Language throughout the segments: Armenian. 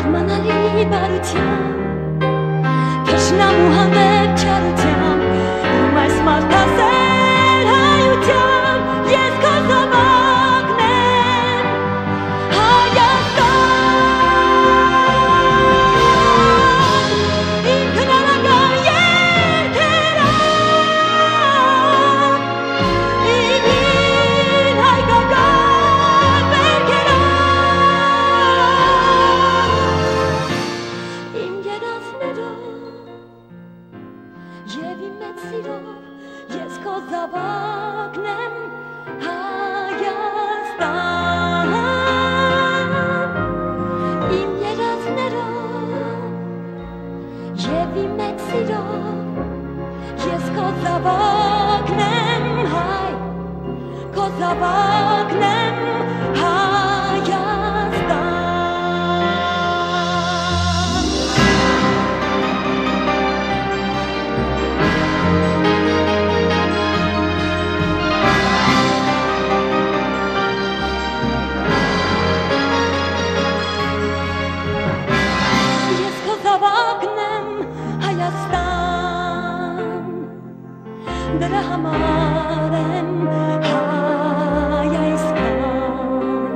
զարմանալի բարությամբ, թշնամու հանդեպ չարությամբ, իմ այս մարդասեր հայությամբ, ես քո զավակն եմ, Հայաստան, իմ քնարական երգերով, իմ հայկական վերքերով, իմ երազներով և իմ մեծ սիրով, ես քո զավակն եմ, Հայաստան, իմ երազներով և իմ մեծ սիրով, ես քո զավակն եմ, հայ, քո զավակն եմ, Հայաստան. Ես քո զավակն եմ, Հայաստան, դրա համար եմ հայ այսքան,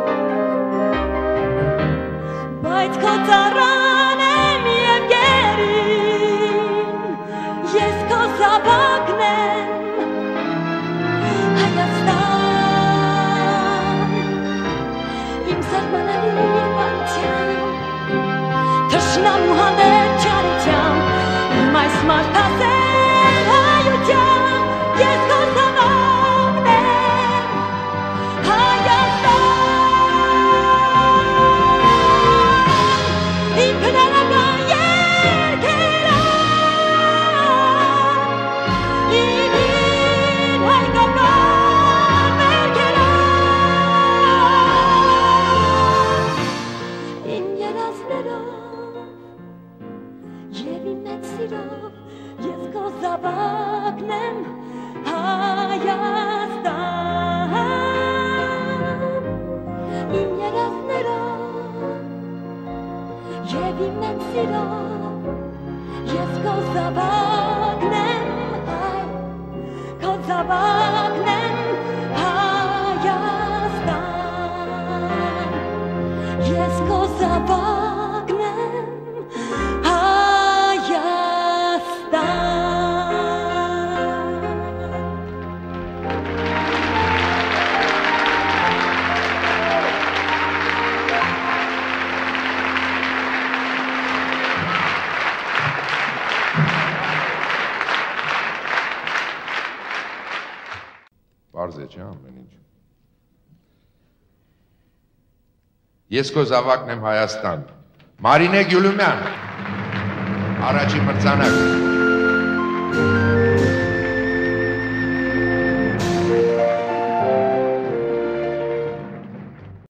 բայց քո ծառան եմ և գերին, ես քո զավակն եմ, Հայաստան, իմ զարմանալի բարությամբ, թշնամու հանդեպ չարությամբ, իմ այս մարդասեր հայությամբ, ես քո զավակն եմ, Հայաստան, իմ քնարական երգերով, իմ հայկական վերքերով, իմ երազներով և իմ մեծ սիրով, ես քո զավակն եմ, Հայաստան, իմ երազներով և իմ մեծ սիրով, ես քո զավակն եմ, հայ, քո զավակն եմ, Հայաստան, ես քո զավակն եմ, Հայաստան. Պարզ է, չէ՞ ամեն ինչ։ Ես քո զավակն եմ, Հայաստան։ Մարինե Գյուլումյան, առաջին մրցանակ։